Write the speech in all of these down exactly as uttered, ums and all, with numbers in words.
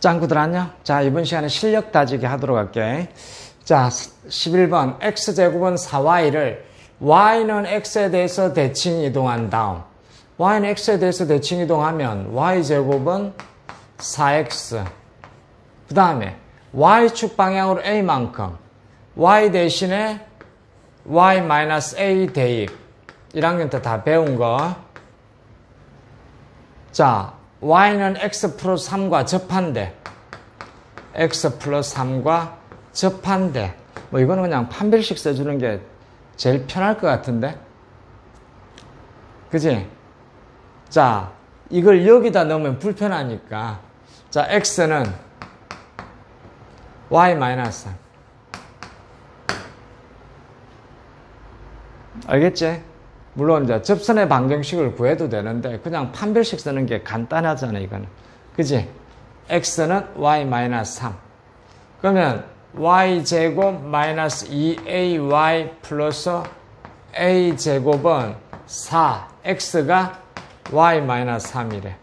짱구들 안녕. 자, 이번 시간에 실력 다지기 하도록 할게. 자, 십일 번 x제곱은 사 와이를 y는 x에 대해서 대칭 이동한 다음 y는 x에 대해서 대칭 이동하면 y제곱은 사 엑스 그 다음에 y축 방향으로 a만큼 y 대신에 y-a 대입 일 학년 때 다 배운 거. 자, y는 x 플러스 삼과 접한대. x 플러스 삼과 접한대. 뭐 이거는 그냥 판별식 써주는 게 제일 편할 것 같은데. 그지? 자, 이걸 여기다 넣으면 불편하니까. 자, x는 y 마이너스 삼. 알겠지? 물론 이제 접선의 방정식을 구해도 되는데 그냥 판별식 쓰는 게 간단하잖아 이거는. 그지? x는 y 마이너스 삼. 그러면 y제곱 마이너스 이 에이 와이 플러스 a제곱은 사, x가 y 마이너스 삼이래.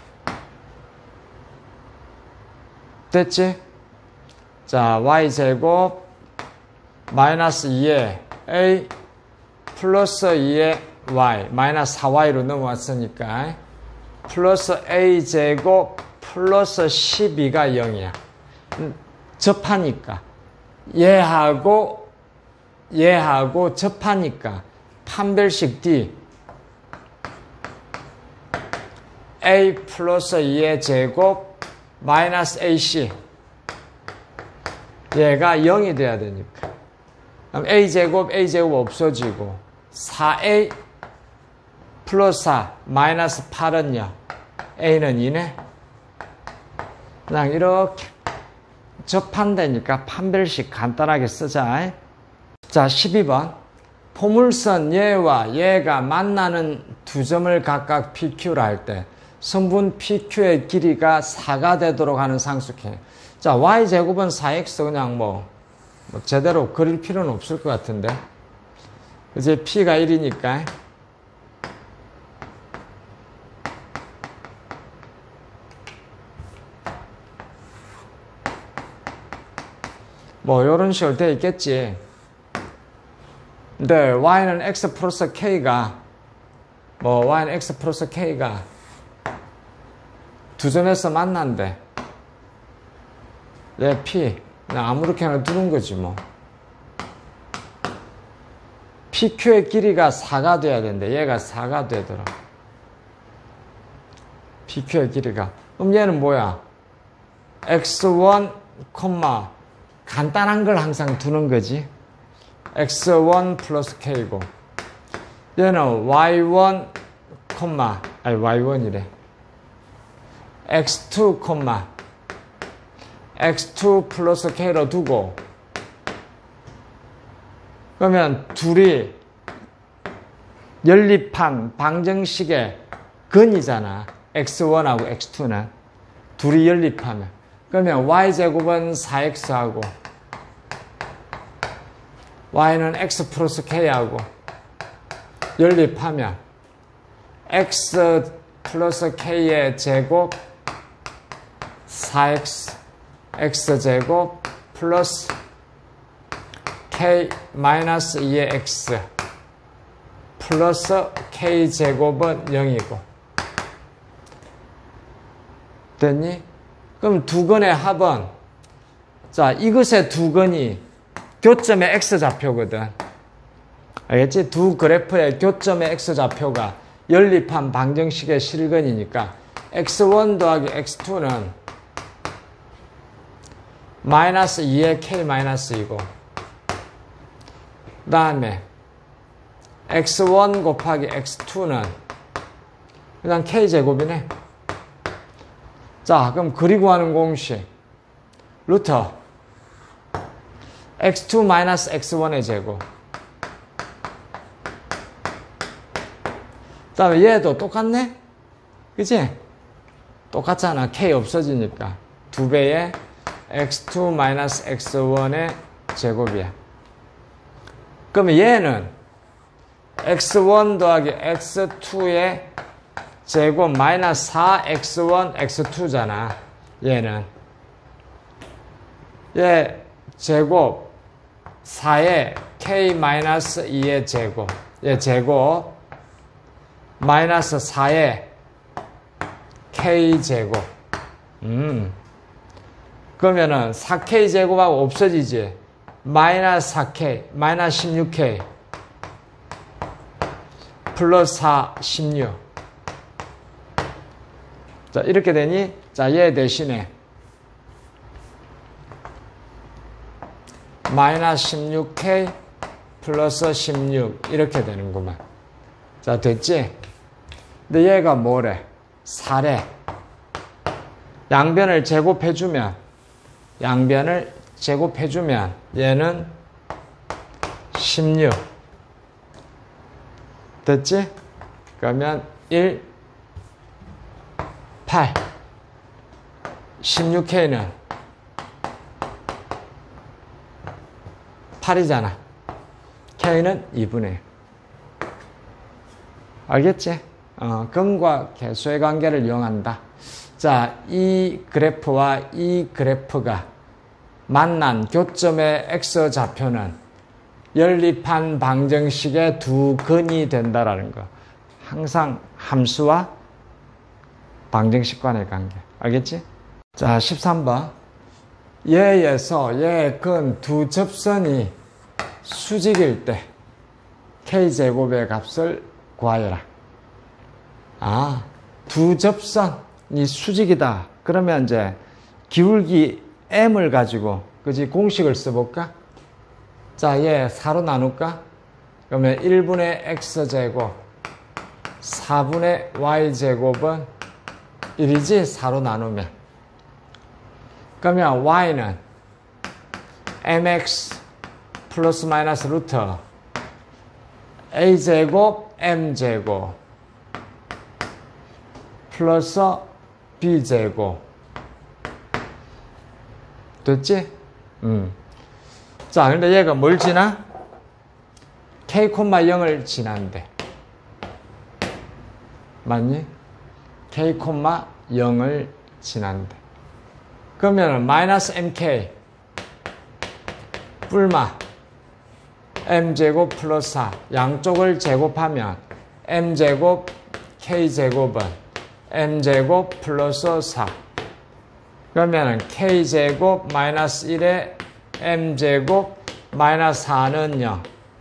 됐지? 자, y제곱 마이너스 이에 a 플러스 이에 y 마이너스 사 와이로 넘어왔으니까 플러스 a제곱 플러스 십이가 영이야. 접하니까 얘하고 얘하고 접하니까 판별식 D a 플러스 이의 제곱 마이너스 에이씨 얘가 영이 돼야 되니까 그럼 a제곱 a제곱 없어지고 사 에이 플러스 사 마이너스 팔은 영 a는 이네. 그냥 이렇게 접한다니까 판별식 간단하게 쓰자. 자, 십이 번 포물선 얘와 얘가 만나는 두 점을 각각 피큐라 할 때 성분 피큐의 길이가 사가 되도록 하는 상수행. 자, y제곱은 사 엑스 그냥 뭐, 뭐 제대로 그릴 필요는 없을 것 같은데. 이제 p가 일이니까 뭐 이런 식으로 되어 있겠지. 근데 y는 x 플러스 k가 뭐 y는 x 플러스 k가 두 점에서 만난대. 얘 p 그냥 아무렇게나 두는 거지 뭐. 피큐의 길이가 사가 돼야 되는데 얘가 사가 되더라. 피큐의 길이가. 그럼 얘는 뭐야? 엑스 원, 간단한 걸 항상 두는 거지. 엑스 원 플러스 k고 얘는 와이 원, 아니 와이 원이래. 엑스 투, 엑스 투 플러스 k로 두고 그러면 둘이 연립한 방정식의 근이잖아. 엑스 원하고 엑스 투는 둘이 연립하면 그러면 y제곱은 사 엑스하고 y는 x 플러스 k하고 연립하면 x 플러스 k의 제곱 사 엑스 x제곱 플러스 k 마이너스 이의 x 플러스 k제곱은 영이고 됐니? 그럼 두 근의 합은 자 이것의 두 근이 교점의 x좌표거든. 알겠지? 두 그래프의 교점의 x좌표가 연립한 방정식의 실근이니까 엑스 원 더하기 엑스 투는 마이너스 이의 k 마이너스 이고 그 다음에 엑스 원 곱하기 엑스 투는 그냥 k제곱이네. 자, 그럼 그리고 하는 공식 루트 엑스 투 마이너스 엑스 원의 제곱 그 다음에 얘도 똑같네? 그치? 똑같잖아. k 없어지니까 두 배의 엑스 투 마이너스 엑스 원의 제곱이야. 그러면 얘는 엑스 원 더하기 엑스 투의 제곱 마이너스 사 엑스 원 엑스 투잖아. 얘는 얘 제곱 사의 k 마이너스 이의 제곱, 얘 제곱 마이너스 사의 k 제곱. 음. 그러면은 사 케이 제곱하고 없어지지. 마이너스 사 케이, 마이너스 십육 케이 플러스 사, 십육. 자, 이렇게 되니, 자, 얘 대신에 마이너스 십육 케이 플러스 십육 이렇게 되는구만. 자, 됐지? 근데 얘가 뭐래? 사래. 양변을 제곱해주면, 양변을 제곱해주면 얘는 십육. 됐지? 그러면 일, 팔. 십육 케이는 팔이잖아. K는 이분의 일. 알겠지? 어, 근과 개수의 관계를 이용한다. 자, 이 그래프와 이 그래프가 만난 교점의 X좌표는 연립한 방정식의 두 근이 된다라는 거. 항상 함수와 방정식 간의 관계. 알겠지? 자, 십삼 번. 얘에서 얘의 근 두 접선이 수직일 때 K제곱의 값을 구하여라. 아, 두 접선이 수직이다. 그러면 이제 기울기 M을 가지고, 그지? 공식을 써볼까? 자, 얘 사로 나눌까? 그러면 일분의 X제곱, 사분의 Y제곱은 일이지? 사로 나누면. 그러면 Y는 엠엑스 플러스 마이너스 루트 A제곱, M제곱 플러스 B제곱. 됐지? 음. 자, 근데 얘가 뭘 지나? K, 영을 지난대. 맞니? K, 영을 지난대. 그러면 마이너스 엠케이 뿔마 M제곱 플러스 사. 양쪽을 제곱하면 M제곱, K제곱은 M제곱 플러스 사. 그러면 K제곱 마이너스 일에 M제곱 마이너스 사는 영.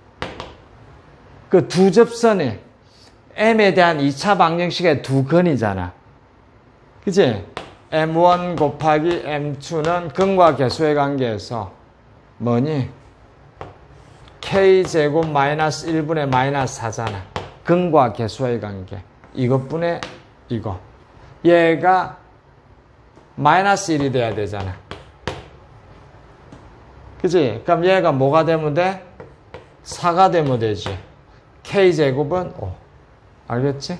그 두 접선이 M에 대한 이 차 방정식의 두 근이잖아. 그치? 엠 원 곱하기 엠 투는 근과 개수의 관계에서 뭐니? K제곱 마이너스 일분의 마이너스 사잖아. 근과 개수의 관계. 이것분의 이거. 얘가 마이너스 일이 돼야 되잖아. 그치? 그럼 얘가 뭐가 되면 돼? 사가 되면 되지. K제곱은 오. 알겠지?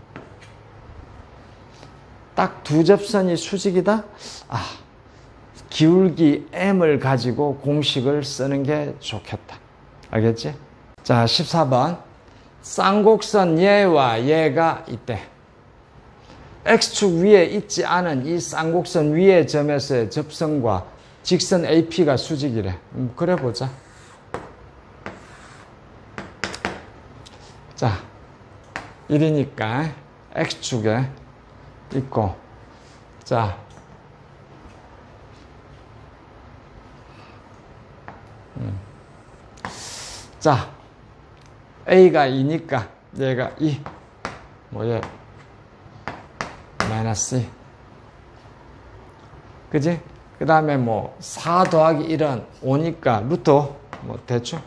딱 두 접선이 수직이다? 아, 기울기 M을 가지고 공식을 쓰는 게 좋겠다. 알겠지? 자, 십사 번. 쌍곡선 얘와 얘가 있대. X축 위에 있지 않은 이 쌍곡선 위의 점에서의 접선과 직선 에이피가 수직이래. 음, 그래 보자. 자, 일이니까 X축에 있고, 자, 음. 자, A가 이니까 얘가 이, 뭐얘 마이너스 이. 그지? 그 다음에 뭐 사 더하기 일은 오니까 루트 오. 뭐 대충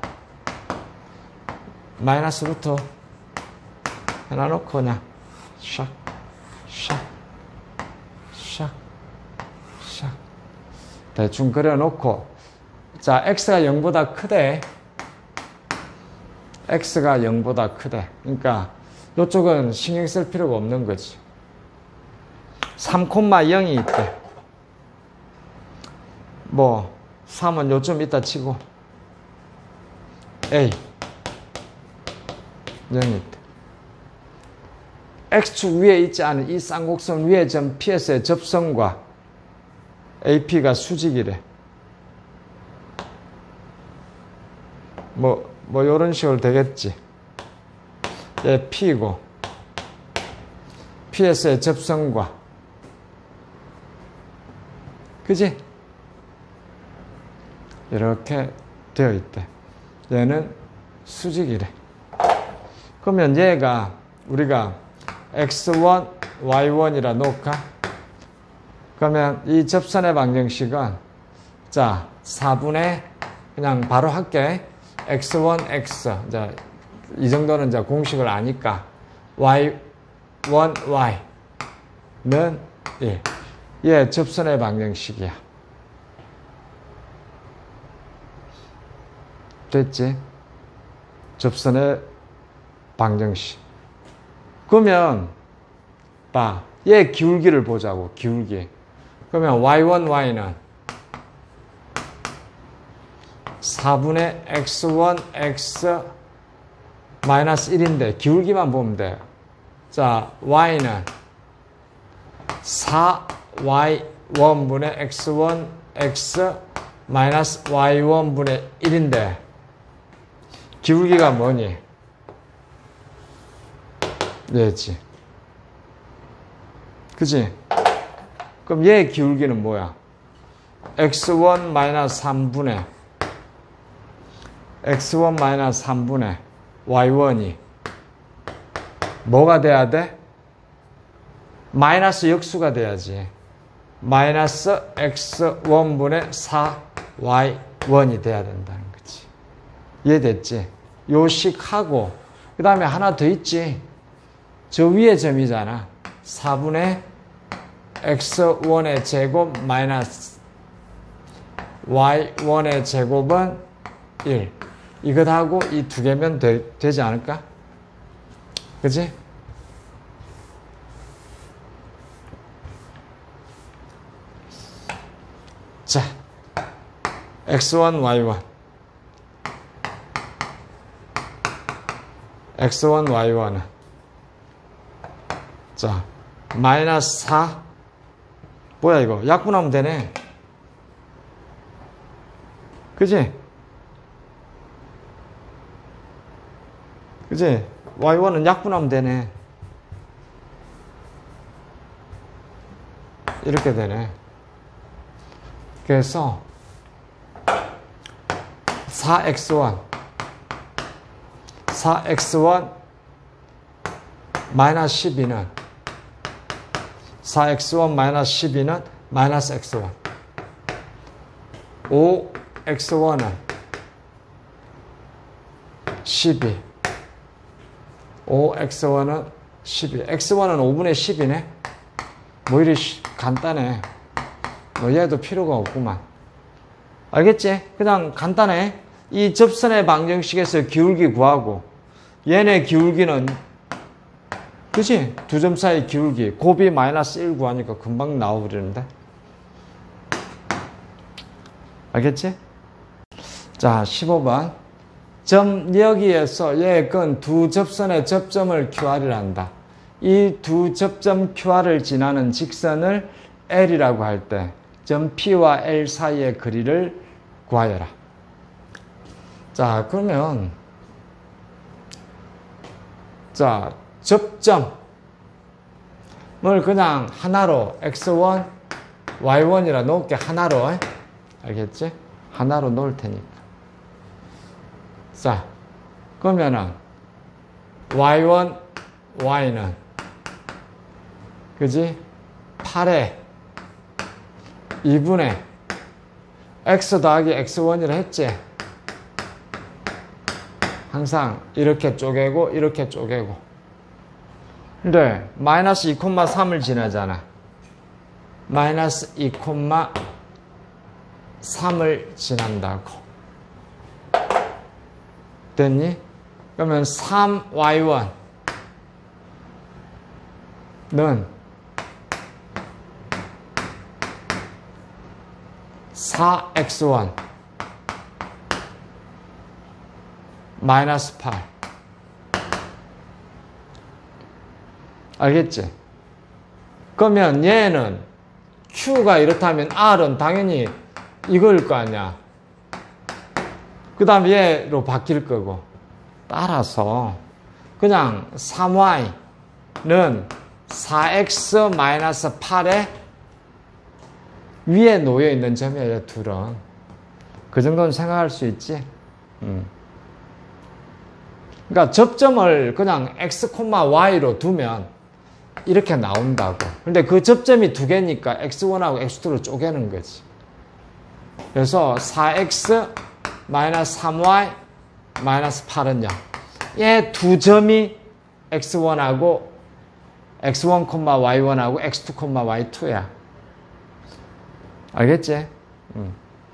마이너스 루트 오 해놔놓고 그냥 샥 샥 샥 샥 대충 그려놓고, 자, X가 영보다 크대. X가 영보다 크대. 그러니까 이쪽은 신경 쓸 필요가 없는 거지. 삼, 영이 있대. 뭐 삼은 요점 있다 치고 A 영이 있대. X축 위에 있지 않은 이 쌍곡선 위의 점 P에서의 접선과 에이피가 수직이래. 뭐, 뭐, 요런 식으로 되겠지. 얘 P고, P에서의 접선과, 그지? 이렇게 되어 있대. 얘는 수직이래. 그러면 얘가 우리가 엑스 원, 와이 원이라 놓을까? 그러면 이 접선의 방정식은 자, 사분의 그냥 바로 할게. 엑스 원, X. 이제 이 정도는 이제 공식을 아니까 와이 원, Y는 일. 얘 접선의 방정식이야. 됐지? 접선의 방정식. 그러면 봐. 얘 기울기를 보자고. 기울기. 그러면 와이 원, Y는 사분의 엑스 원, X 마이너스 일인데 기울기만 보면 돼요. 자, Y는 사 와이 원분의 엑스 원, X 마이너스 와이 원분의 일인데 기울기가 뭐니? 얘지. 그지? 그럼 얘 기울기는 뭐야? 엑스 원 마이너스 삼분의 엑스 원 마이너스 삼분의 와이 원이 뭐가 돼야 돼? 마이너스 역수가 돼야지. 마이너스 엑스 원분의 사 와이 원이 돼야 된다는 거지. 이해됐지? 요식하고 그 다음에 하나 더 있지. 저 위에 점이잖아. 사분의 엑스 원의 제곱 마이너스 와이 원의 제곱은 일. 이것하고 이 두 개면 되, 되지 않을까? 그치? 자, 엑스 원, 와이 원. 엑스 원, 와이 원은 자, 마이너스 사. 뭐야 이거? 약분하면 되네. 그지? 그지? 와이 원은 약분하면 되네. 이렇게 되네. 그래서 사 엑스 원 사 엑스 원 마이너스 십이는 사 엑스 원 마이너스 십이는 마이너스 엑스 원 오 엑스 원은 십이 오 엑스 원은 십이 엑스 원은 오분의 십이네 뭐 이리 간단해 뭐 얘도 필요가 없구만 알겠지? 그냥 간단해 이 접선의 방정식에서 기울기 구하고 얘네 기울기는 그치? 두 점 사이 기울기 곱이 마이너스 일 구하니까 금방 나와버리는데 알겠지? 자 십오 번 점 여기에서 얘건 두 접선의 접점을 큐알이란다 이 두 접점 큐알을 지나는 직선을 L이라고 할 때 점 P와 L 사이의 거리를 구하여라. 자, 그러면 자, 접점을 그냥 하나로 엑스 원, 와이 원이라 놓을게. 하나로. 알겠지? 하나로 놓을 테니까. 자, 그러면은 와이 원, Y는 그지? 팔에 이분의 X 더하기 엑스 원이라 했지? 항상 이렇게 쪼개고 이렇게 쪼개고 근데 마이너스 이 콤마 삼을 지나잖아 마이너스 이 콤마 삼을 지난다고 됐니? 그러면 삼 와이 원은 사 엑스 원 마이너스 팔 알겠지? 그러면 얘는 Q가 이렇다면 R은 당연히 이거일 거 아니야 그 다음 얘로 바뀔 거고. 따라서 그냥 삼 와이는 사 엑스 마이너스 팔의 위에 놓여 있는 점이에요, 둘은. 그 정도는 생각할 수 있지. 음. 그러니까 접점을 그냥 x, y로 두면 이렇게 나온다고. 근데 그 접점이 두 개니까 엑스 원하고 엑스 투로 쪼개는 거지. 그래서 사 엑스 마이너스 삼 와이 마이너스 팔은 영. 얘 두 점이 엑스 원하고 엑스 원, 와이 원하고 엑스 투, 와이 투야. 알겠지? 음.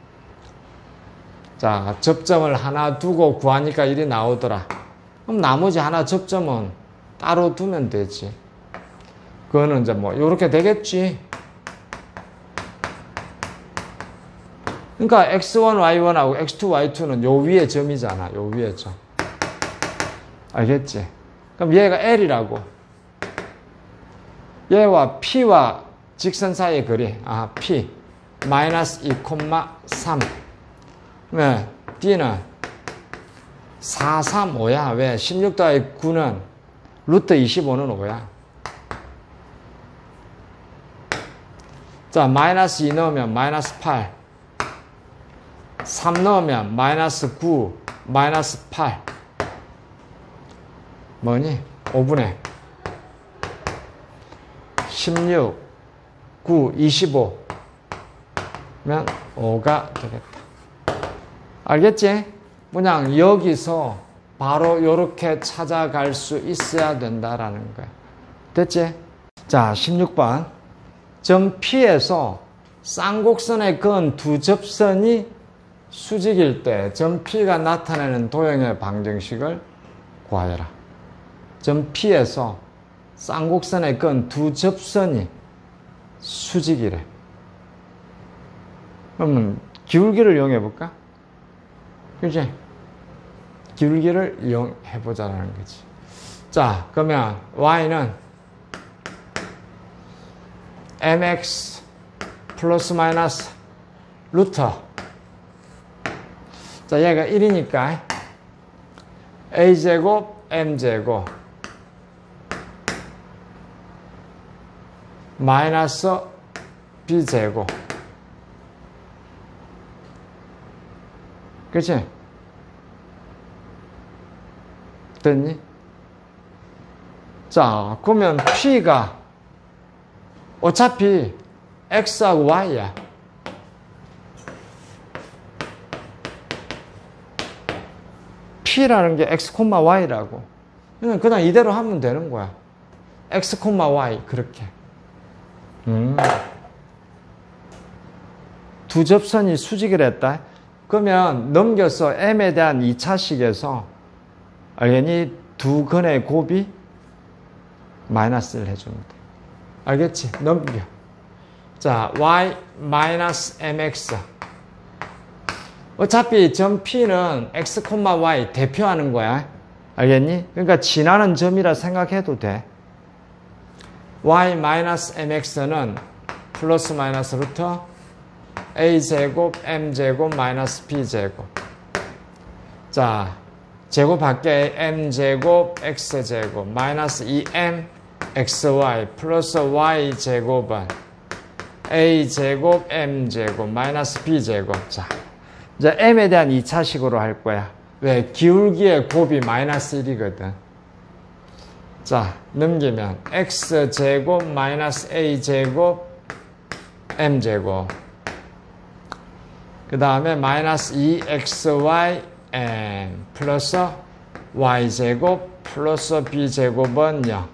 자, 접점을 하나 두고 구하니까 일이 나오더라. 그럼 나머지 하나 접점은 따로 두면 되지. 그거는 이제 뭐 요렇게 되겠지. 그러니까 엑스 원, 와이 원하고 엑스 투, 와이 투는 요 위에 점이잖아. 요 위에 점. 알겠지? 그럼 얘가 L이라고. 얘와 P와 직선 사이의 거리. 아, P. 마이너스 이, 삼. 왜? D는 사, 삼, 오야. 왜? 십육 더하기 구는 루트 이십오는 오야. 자, 마이너스 이 넣으면 마이너스 팔. 삼 넣으면 마이너스 구, 마이너스 팔. 뭐니? 오분의 십육, 구, 이십오 면 오가 되겠다. 알겠지? 그냥 여기서 바로 이렇게 찾아갈 수 있어야 된다라는 거야. 됐지? 자, 십육 번. 점 P에서 쌍곡선에 그은 두 접선이 수직일 때 점 P가 나타내는 도형의 방정식을 구하여라. 점 P에서 쌍곡선에 그은 두 접선이 수직이래. 그러면 기울기를 이용해 볼까? 그치? 기울기를 이용해 보자라는 거지. 자, 그러면 y는 mx 플러스 마이너스 루트. 자, 얘가 일이니까 a제곱 m제곱 마이너스 b제곱. 그치? 됐니? 자, 그러면 P가 어차피 X하고 Y야. P라는 게 X, Y라고. 그냥, 그냥 이대로 하면 되는 거야. X, Y. 그렇게. 음. 두 접선이 수직을 했다. 그러면 넘겨서 M에 대한 이 차식에서 알겠니? 두 근의 곱이 마이너스를 해주면 돼. 알겠지? 넘겨. 자, y 마이너스 mx. 어차피 점 P는 x, y 대표하는 거야. 알겠니? 그러니까 지나는 점이라 생각해도 돼. y 마이너스 mx는 플러스 마이너스 루트 a제곱 m제곱 마이너스 b제곱. 자, 제곱할게. m제곱 x제곱 마이너스 이 엠 xy 플러스 y제곱은 a제곱 m제곱 마이너스 b제곱. 자, 이제 m에 대한 이 차식으로 할 거야. 왜? 기울기의 곱이 마이너스 일이거든. 자, 넘기면 x제곱 마이너스 a제곱 m제곱 그 다음에 마이너스 이 엑스와이 m 플러스 y제곱 플러스 b제곱은 영.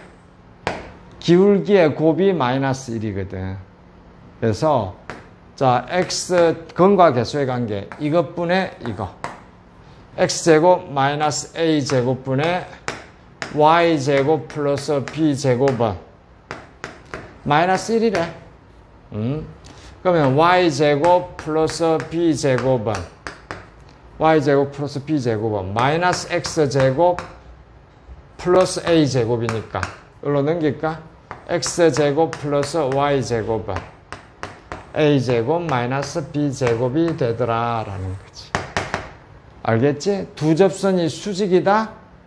기울기의 곱이 마이너스 일이거든. 그래서 자, x 근과 계수의 관계 이것분의 이거 x제곱 마이너스 a제곱분의 y제곱 플러스 b제곱은 마이너스 일이래. 음. 그러면 y제곱 플러스 b제곱은 y제곱 플러스 b제곱은 마이너스 x제곱 플러스 a제곱이니까 이걸로 넘길까? x제곱 플러스 y제곱은 a제곱 마이너스 b제곱이 되더라 라는 거지. 알겠지? 두 접선이 수직이다.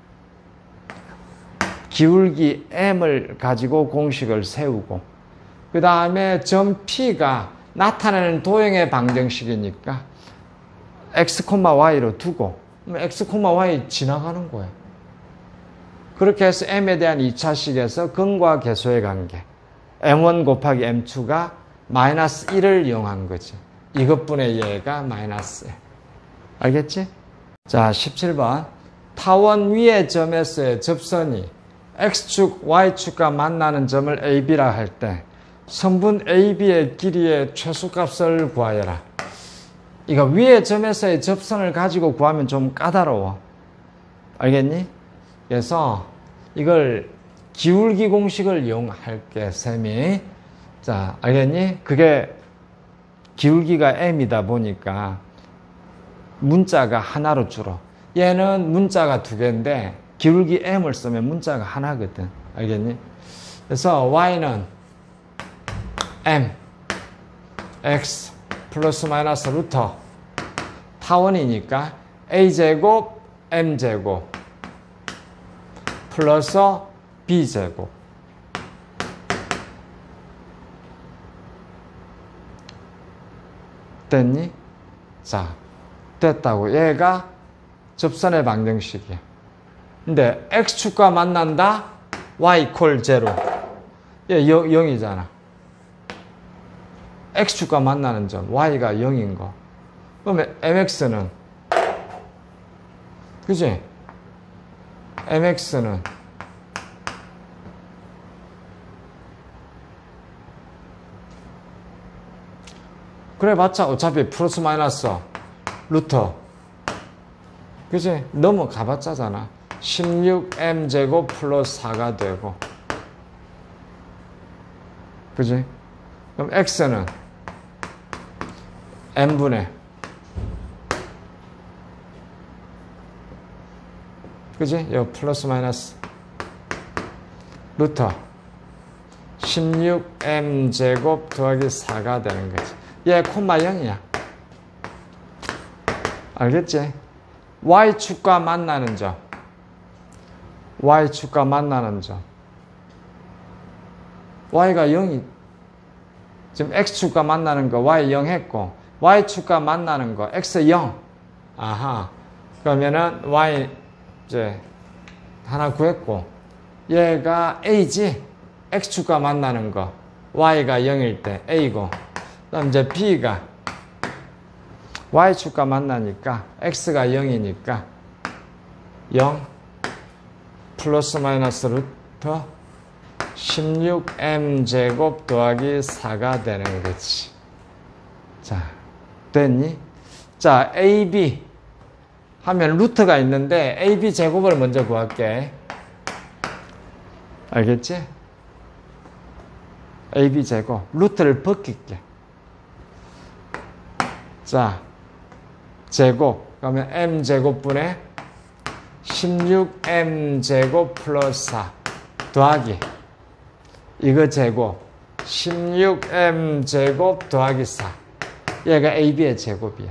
기울기 m을 가지고 공식을 세우고, 그 다음에 점 P가 나타내는 도형의 방정식이니까 x, y로 두고 x, y 지나가는 거예요. 그렇게 해서 m에 대한 이 차식에서 근과 계수의 관계 엠 원 곱하기 엠 투가 마이너스 일을 이용한 거지. 이것분의 얘가 마이너스 일. 알겠지? 자, 십칠 번. 타원 위의 점에서의 접선이 x축, y축과 만나는 점을 에이비라 할 때 성분 에이비의 길이의 최소값을 구하여라. 이거 위의 점에서의 접선을 가지고 구하면 좀 까다로워. 알겠니? 그래서 이걸 기울기 공식을 이용할게, 셈이. 자, 알겠니? 그게 기울기가 m이다 보니까 문자가 하나로 줄어. 얘는 문자가 두 개인데 기울기 m을 쓰면 문자가 하나거든. 알겠니? 그래서 y는 m, x 플러스 마이너스 루터 타원이니까 a제곱 m제곱 플러스 b제곱. 됐니? 자, 됐다고. 얘가 접선의 방정식이야. 근데 x축과 만난다? y 이퀄 제로. 얘 영이잖아. x축과 만나는 점 y가 영인 거. 그러면 mx는, 그지? mx는 그래 봤자 어차피 플러스 마이너스 루터, 그지? 넘어가 봤자잖아. 십육 엠 제곱 플러스 사가 되고, 그지? 그럼 x는 n분의, 그지? 요 플러스 마이너스 루터 십육 엠 제곱 더하기 사가 되는 거지. 얘 콤마 영이야. 알겠지? y축과 만나는 점, y축과 만나는 점, y가 영이, 지금 x축과 만나는 거 y 영 했고, y축과 만나는 거 x 영. 아하. 그러면은 y 이제 하나 구했고, 얘가 a지? x축과 만나는 거 y가 영일 때 a고, 그다음 이제 b가 y축과 만나니까 x가 영이니까 영 플러스 마이너스 루터 십육 엠 제곱 더하기 사가 되는 거지. 자, 됐니? 자, 에이비 하면 루트가 있는데 에이비 제곱을 먼저 구할게. 알겠지? 에이비 제곱 루트를 벗길게. 자, 제곱 그러면 m 제곱분의 십육 엠 제곱 플러스 사 더하기 이거 제곱 십육 엠 제곱 더하기 사. 얘가 에이비의 제곱이야.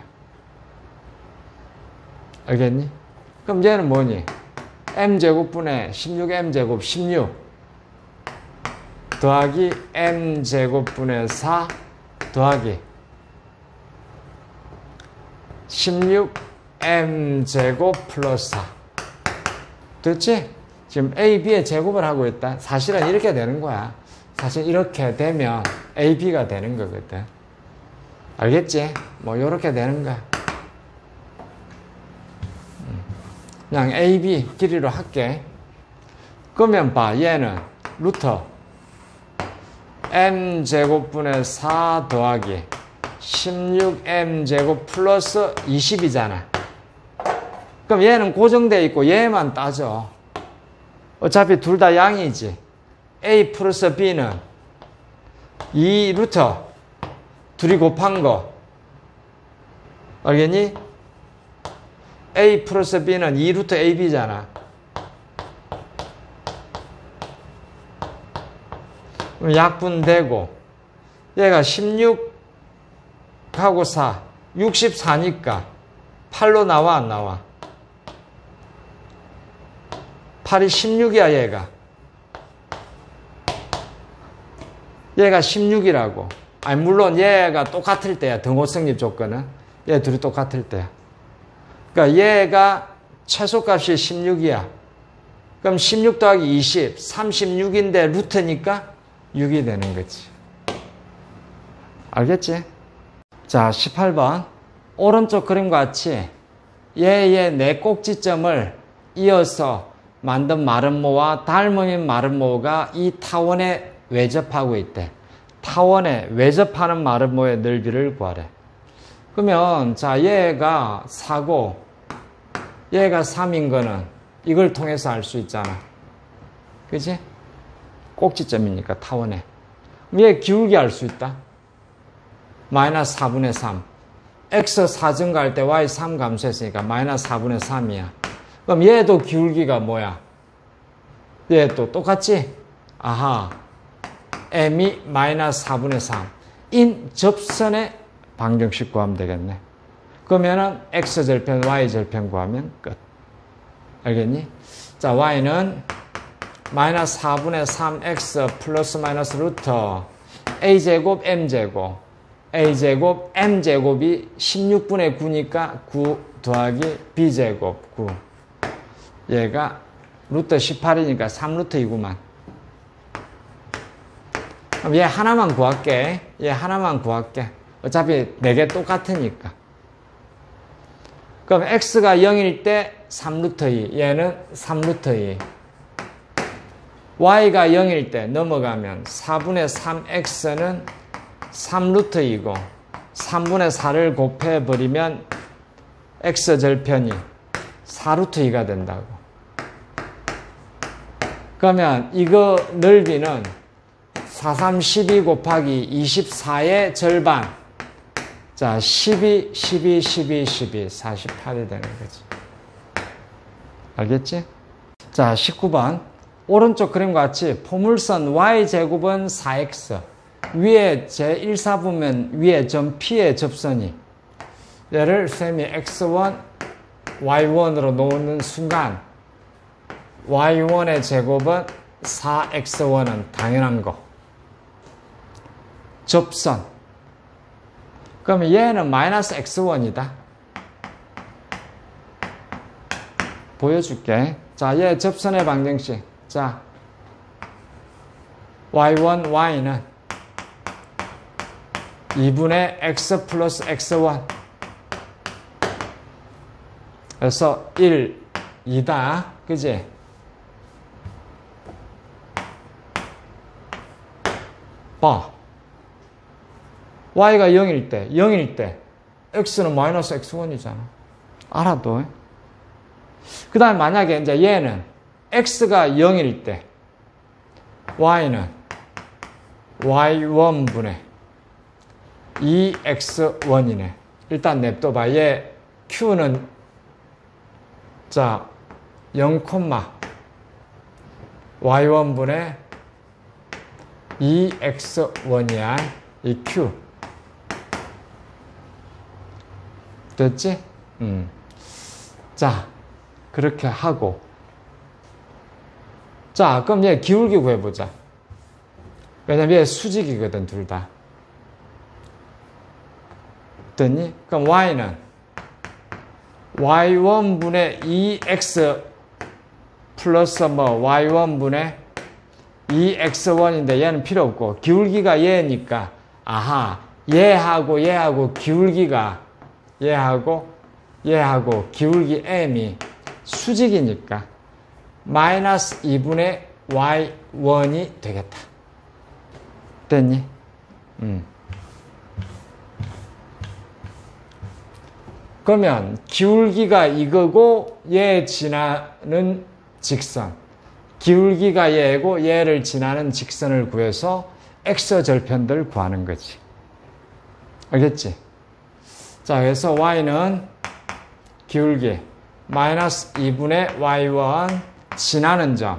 알겠니? 그럼 얘는 뭐니? m 제곱분의 십육 엠 제곱 십육 더하기 m 제곱분의 사 더하기 십육 엠 제곱 플러스 사. 됐지? 지금 A, B의 제곱을 하고 있다. 사실은 이렇게 되는 거야. 사실 이렇게 되면 A, B가 되는 거거든. 알겠지? 뭐 이렇게 되는 거야. 그냥 A, B 길이로 할게. 그러면 봐. 얘는 루터 M 제곱분의 사 더하기 십육 엠 제곱 플러스 이십이잖아. 그럼 얘는 고정되어 있고 얘만 따져. 어차피 둘 다 양이지. A 플러스 B는 이 루터 둘이 곱한 거. 알겠니? A 플러스 B는 이 루트 에이비잖아. 그럼 약분되고 얘가 십육하고 사, 육십사니까 팔로 나와 안 나와? 팔이 십육이야 얘가. 얘가 십육이라고. 아니 물론 얘가 똑같을 때야. 등호성립 조건은. 얘 둘이 똑같을 때야. 그러니까 얘가 최소값이 십육이야. 그럼 십육 더하기 이십, 삼십육인데 루트니까 육이 되는 거지. 알겠지? 자, 십팔 번. 오른쪽 그림과 같이 얘의 네 꼭지점을 이어서 만든 마름모와 닮음인 마름모가 이 타원에 외접하고 있대. 타원에 외접하는 마름모의 넓이를 구하래. 그러면 자 얘가 사고 얘가 삼인 거는 이걸 통해서 알 수 있잖아. 그치? 꼭지점이니까 타원에. 그럼 얘 기울기 알 수 있다. 마이너스 사분의 삼. x 사 증가할 때 y 삼 감소했으니까 마이너스 사분의 삼이야. 그럼 얘도 기울기가 뭐야? 얘 또 똑같지? 아하. m이 마이너스 사분의 삼. 인 접선의 방정식 구하면 되겠네. 그러면은 x절편, y절편 구하면 끝. 알겠니? 자, y는 마이너스 사분의 삼 x 플러스 마이너스 루트 a제곱 m제곱 a제곱 m제곱이 십육분의 구니까 구 더하기 b제곱 구. 얘가 루트 십팔이니까 삼 루트 이구만. 그럼 얘 하나만 구할게. 얘 하나만 구할게. 어차피 네 개 똑같으니까. 그럼 x가 영일 때 삼 루트 이. 얘는 삼 루트 이. y가 영일 때 넘어가면 사분의 삼 x는 삼 루트 이고 삼분의 사를 곱해버리면 x절편이 사 루트 이가 된다고. 그러면 이거 넓이는 사, 삼, 십이 곱하기 이십사의 절반. 자, 십이, 십이, 십이, 십이, 사십팔이 되는 거지. 알겠지? 자, 십구 번. 오른쪽 그림과 같이 포물선 y제곱은 사 엑스. 위에 제일 사보면 위에 점 P의 접선이. 얘를 쌤이 엑스 원, 와이 원으로 놓는 순간 와이 원의 제곱은 사 엑스 원은 당연한 거. 접선. 그러면 얘는 마이너스 엑스 원이다. 보여줄게. 자, 얘 접선의 방정식. 자, 와이 원, y는 이분의 x 플러스 엑스 원. 그래서 일, 이다. 그지? 봐. y가 영일 때, 영일 때 x는 마이너스 엑스 원이잖아. 알아도. 그 다음에 만약에 이제 얘는 x가 영일 때 y는 와이 원분의 이 엑스 원이네. 일단 냅둬봐. 얘 q는 자 영, 와이 원분의 이 엑스 원이야. 이 q. 됐지? 음. 자, 그렇게 하고. 자, 그럼 얘 기울기 구해보자. 왜냐면 얘 수직이거든, 둘 다. 됐니? 그럼 y는 와이 원분의 이 엑스 플러스 뭐 와이 원분의 이 엑스 원인데 얘는 필요 없고 기울기가 얘니까 아하, 얘하고 얘하고 기울기가 얘하고 얘하고 기울기 m이 수직이니까 마이너스 이분의 와이 원이 되겠다. 됐니? 음. 그러면 기울기가 이거고 얘 지나는 직선. 기울기가 얘고 얘를 지나는 직선을 구해서 x절편들 구하는 거지. 알겠지? 자, 그래서 y는 기울기 마이너스 이분의 와이 원 지나는 점.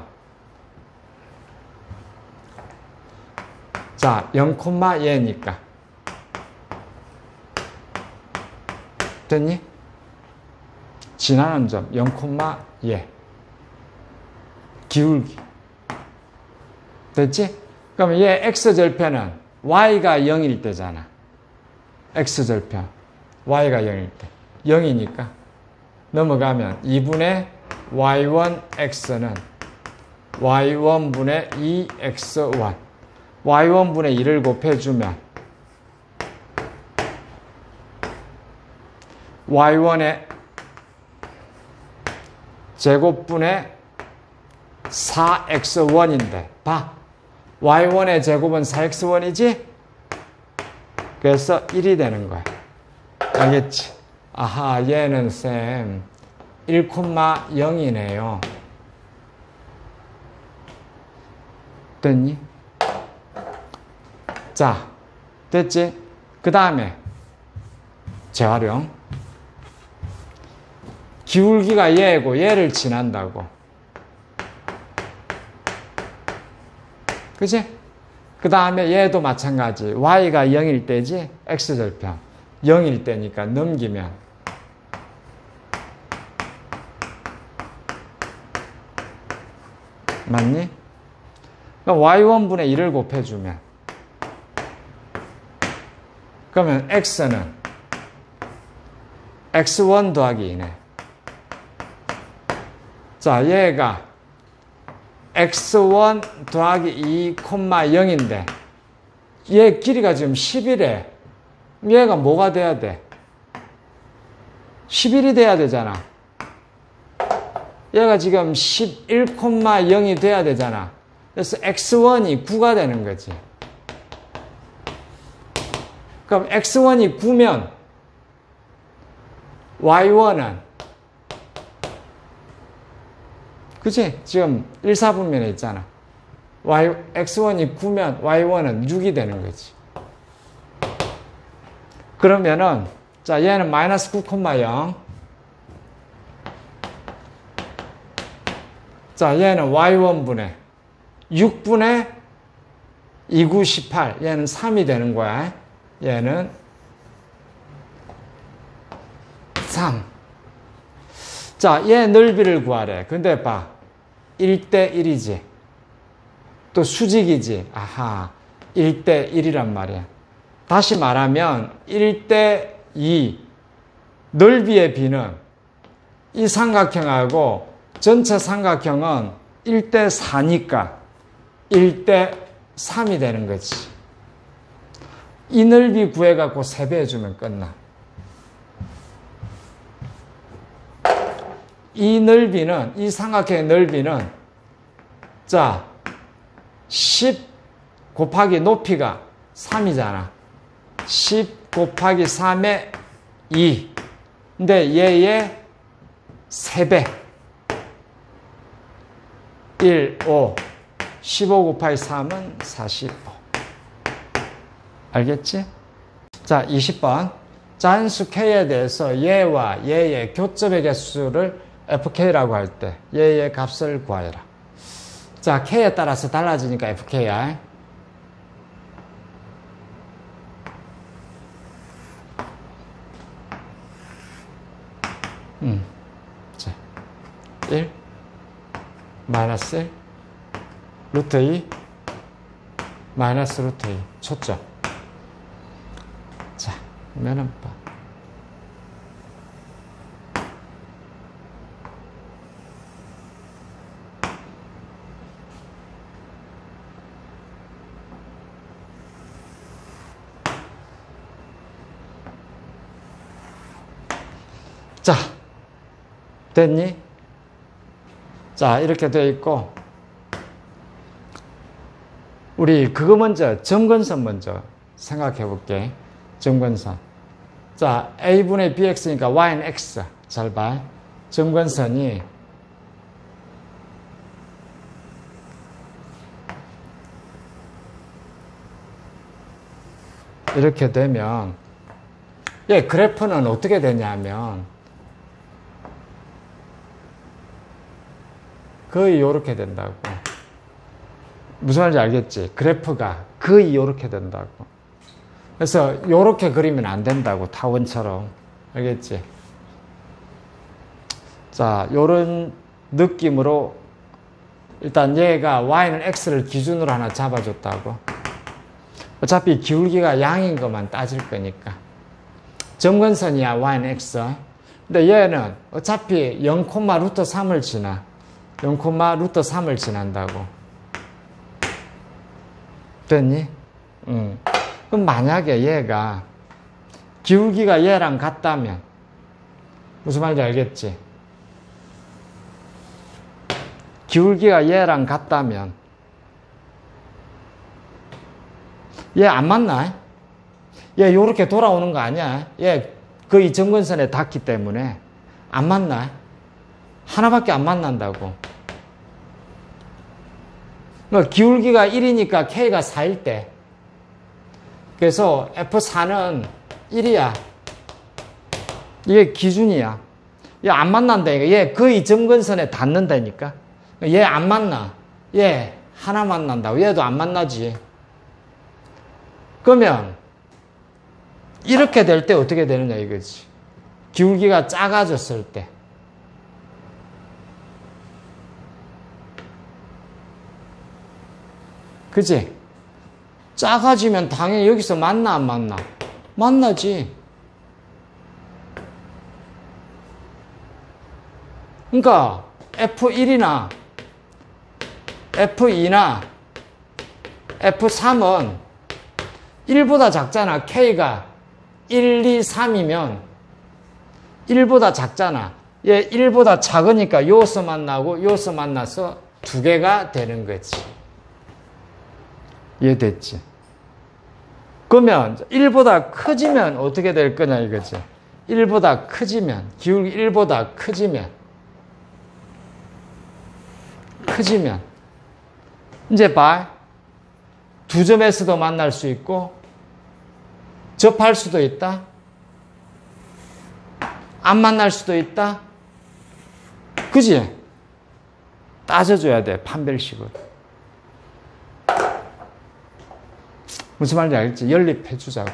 자, 영, 얘니까. 됐니? 지나는 점 영, 이 기울기 됐지? 그러면 얘 x절편은 y가 영일 때잖아. x절편 y가 영일 때 영이니까 넘어가면 이분의 와이 원 x는 와이 원분의 이 엑스 원 와이 원분의 이를 곱해주면 와이 원의 제곱분의 사 엑스 원인데 봐. 와이 원의 제곱은 사 엑스 원이지? 그래서 일이 되는 거야. 알겠지? 아하, 얘는 쌤 일, 영이네요. 됐니? 자, 됐지? 그 다음에 재활용. 기울기가 얘고 얘를 지난다고. 그치? 그 다음에 얘도 마찬가지. y가 영일 때지? x절편. 영일 때니까 넘기면 맞니? 그럼 와이 원분의 일을 곱해주면 그러면 x는 엑스 원 더하기 이네. 자, 얘가 엑스 원 더하기 이, 영인데 얘 길이가 지금 십이래. 얘가 뭐가 돼야 돼? 십일이 돼야 되잖아. 얘가 지금 십일, 영이 돼야 되잖아. 그래서 엑스 원이 구가 되는 거지. 그럼 엑스 원이 구면 와이 원은 그치? 지금 일, 사분면에 있잖아. Y, 엑스 원이 구면 와이 원은 육이 되는 거지. 그러면은, 자, 얘는 마이너스 구, 영. 자, 얘는 와이 원분의 육분의 이, 구, 십팔. 얘는 삼이 되는 거야. 얘는 삼. 자, 얘 넓이를 구하래. 근데 봐. 일 대 일이지. 또 수직이지. 아하. 일 대 일이란 말이야. 다시 말하면 일 대 이. 넓이의 비는 이 삼각형하고 전체 삼각형은 일 대 사니까 일 대 삼이 되는 거지. 이 넓이 구해갖고 세 배 해주면 끝나. 이 넓이는, 이 삼각형의 넓이는, 자, 십 곱하기 높이가 삼이잖아. 십 곱하기 삼의 이. 근데 얘의 세 배. 일, 오. 십오 곱하기 삼은 사십오. 알겠지? 자, 이십 번. 자연수 K에 대해서 얘와 얘의 교점의 개수를 에프케이라고 할 때 얘의 값을 구하여라. 자, K에 따라서 달라지니까 에프케이야. 음. 자, 일, 마이너스 일, 루트 이, 마이너스 루트 이, 초점. 자, 그러면은 봐. 자, 됐니? 자, 이렇게 되어 있고, 우리 그거 먼저, 점근선 먼저 생각해 볼게. 점근선. 자, A분의 Bx니까 Y는 X. 잘 봐. 점근선이 이렇게 되면, 얘 그래프는 어떻게 되냐면, 거의 요렇게 된다고. 무슨 말인지 알겠지? 그래프가 거의 요렇게 된다고. 그래서 요렇게 그리면 안 된다고. 타원처럼. 알겠지? 자, 요런 느낌으로 일단 얘가 y는 x를 기준으로 하나 잡아줬다고. 어차피 기울기가 양인 것만 따질 거니까. 점근선이야, y는 x. 근데 얘는 어차피 영, 루트 삼을 지나. 영, 루트 삼을 지난다고. 됐니? 응. 그럼 만약에 얘가 기울기가 얘랑 같다면 무슨 말인지 알겠지? 기울기가 얘랑 같다면 얘 안 맞나? 얘 요렇게 돌아오는 거 아니야? 얘 거의 점근선에 닿기 때문에 안 맞나? 하나밖에 안 만난다고. 그러니까 기울기가 일이니까 K가 사일 때. 그래서 에프 사는 일이야. 이게 기준이야. 얘 안 만난다니까. 얘 거의 점근선에 닿는다니까. 얘 안 만나. 얘 하나 만난다고. 얘도 안 만나지. 그러면 이렇게 될 때 어떻게 되느냐 이거지. 기울기가 작아졌을 때. 그치? 작아지면 당연히 여기서 만나 안 만나? 만나지. 그러니까 에프 일이나 에프 이나 에프 삼은 일보다 작잖아. K가 일, 이, 삼이면 일보다 작잖아. 얘 일보다 작으니까 요서 만나고 요서 만나서 두 개가 되는 거지. 이해됐지? 그러면 일보다 커지면 어떻게 될 거냐 이거지. 일보다 커지면, 기울기 일보다 커지면, 커지면 이제 봐. 두 점에서도 만날 수 있고 접할 수도 있다. 안 만날 수도 있다. 그지? 따져줘야 돼. 판별식으로. 무슨 말인지 알겠지? 연립해주자고.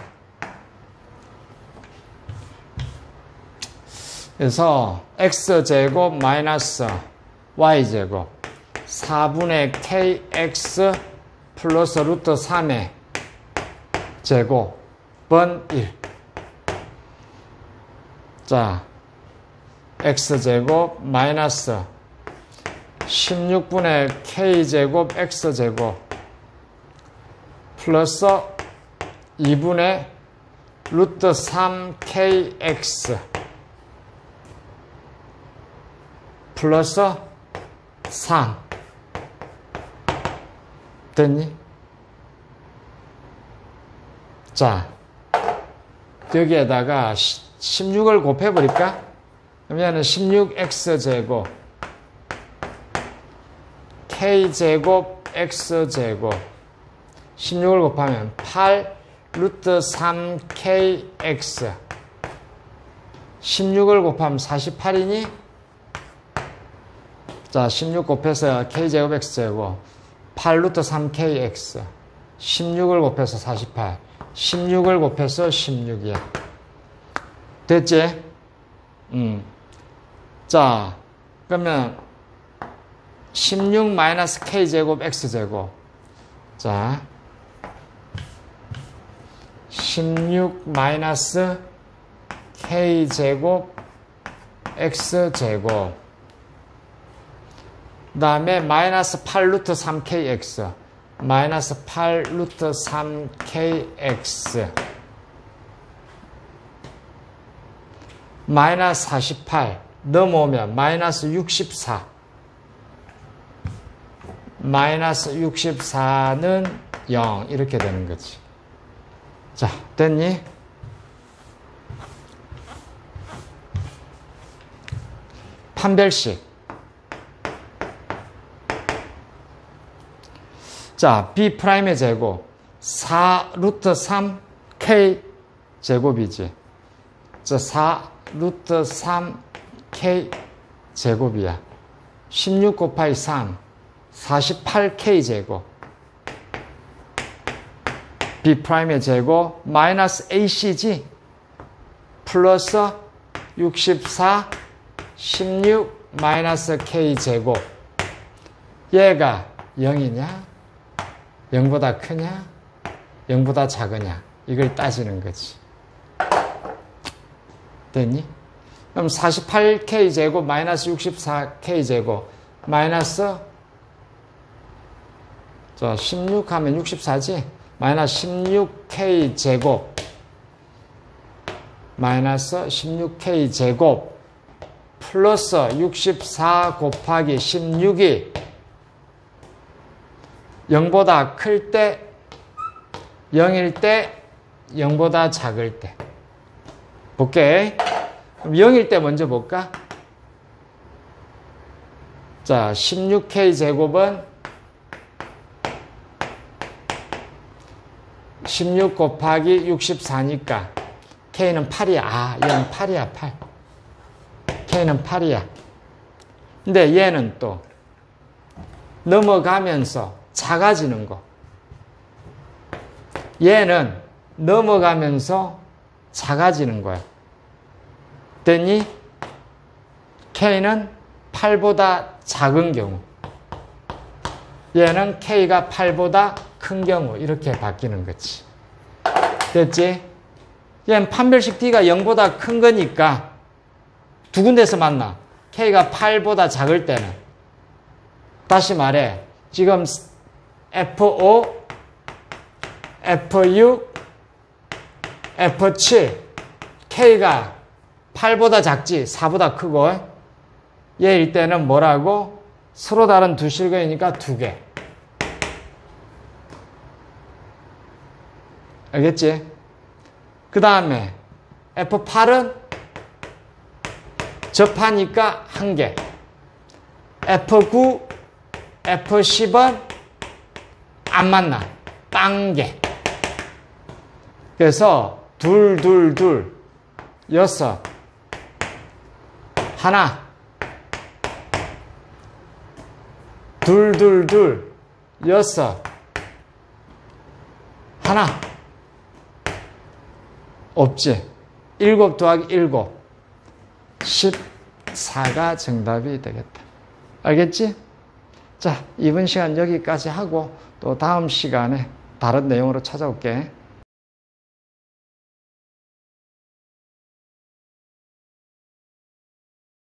그래서 x제곱 마이너스 y제곱 사분의 kx 플러스 루트 삼의 제곱은 일. 자, x제곱 마이너스 십육분의 k제곱 x제곱 플러스 이분의 루트 삼 케이엑스 플러스 삼. 됐니? 자, 여기에다가 십육을 곱해버릴까? 그러면 십육 엑스제곱 k제곱 x제곱 십육을 곱하면 팔 루트 삼 케이엑스 십육을 곱하면 사십팔이니? 자, 십육 곱해서 k제곱 x제곱 팔 루트 삼 케이엑스 십육을 곱해서 사십팔 십육을 곱해서 십육이야. 됐지? 음. 자, 그러면 십육 마이너스 k제곱 x제곱. 자, 십육 마이너스 k제곱 x제곱 그 다음에 마이너스 팔 루트 삼 케이엑스 마이너스 팔 루트 삼 케이엑스 마이너스 사십팔 넘어오면 마이너스 육십사 마이너스 육십사는 영 이렇게 되는 거지. 자, 됐니? 판별식. 자, B'의 제곱 사 루트 삼 K 제곱이지. 자, 사 루트 삼 K 제곱이야. 십육 곱하기 삼 사십팔 K 제곱 B'의 제곱 마이너스 에이씨지 플러스 육십사 십육 마이너스 k 제곱. 얘가 영이냐? 영보다 크냐? 영보다 작으냐? 이걸 따지는 거지. 됐니? 그럼 사십팔 k 제곱 마이너스 육십사 k 제곱 마이너스 자, 십육 하면 육십사지? 마이너스 십육 k 제곱 마이너스 십육 k 제곱 플러스 육십사 곱하기 십육이 영보다 클 때, 영일 때, 영보다 작을 때. 볼게. 그럼 영일 때 먼저 볼까? 자, 십육 k 제곱은 십육 곱하기 육십사니까 k는 팔이야. 아, 얘는 팔이야, 팔. k는 팔이야. 근데 얘는 또 넘어가면서 작아지는 거. 얘는 넘어가면서 작아지는 거야. 됐니? k는 팔보다 작은 경우. 얘는 k가 팔보다 큰 경우. 이렇게 바뀌는 거지. 됐지? 얘는 판별식 d가 영보다 큰 거니까 두 군데서 만나. k가 팔보다 작을 때는. 다시 말해. 지금 에프 오, 에프 육, 에프 칠. k가 팔보다 작지 사보다 크고 얘일 때는 뭐라고? 서로 다른 두 실근이니까 두 개. 알겠지? 그 다음에 에프 팔은 접하니까 한 개. 에프 구, 에프 십은 안 만나. 빵개. 그래서 둘, 둘, 둘, 여섯, 하나, 둘, 둘, 둘, 여섯, 하나. 없지. 일곱 더하기 일곱. 십사가 정답이 되겠다. 알겠지? 자, 이번 시간 여기까지 하고 또 다음 시간에 다른 내용으로 찾아올게.